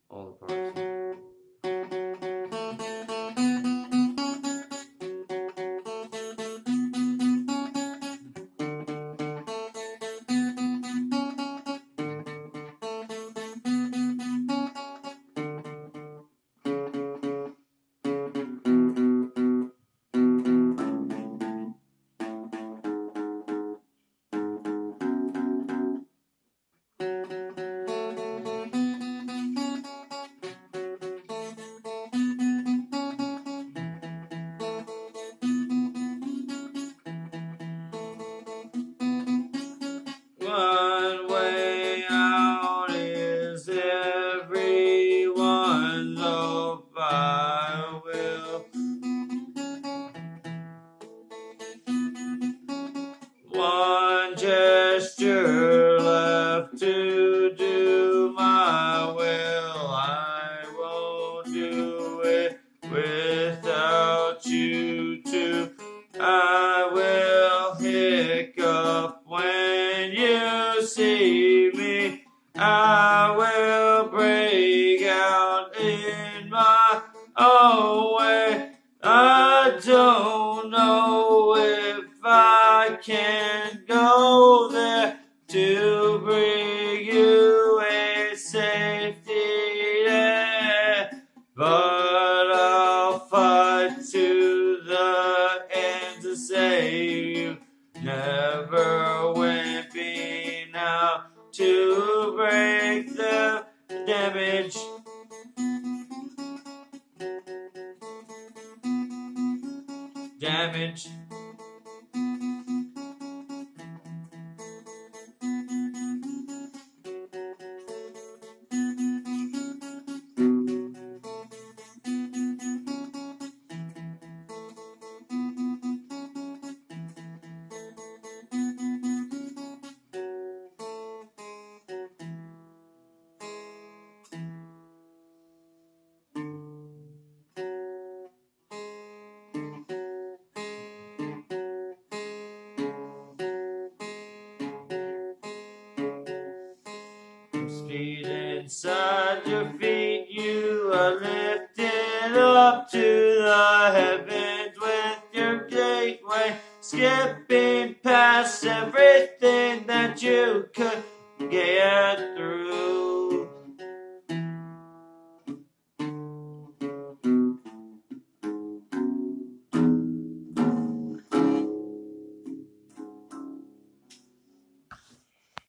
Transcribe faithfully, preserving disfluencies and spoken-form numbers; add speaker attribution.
Speaker 1: all the parts. One way out is everyone's hope. I will. One gesture left to do my will. I won't do it without you too. I will hiccup when you see me. I will break out in my own way. I don't know if I can go there to bring you a safety net, but I'll fight to the end to save you. Never wimping out to break the damage. Damage. Speed inside your feet, you are living.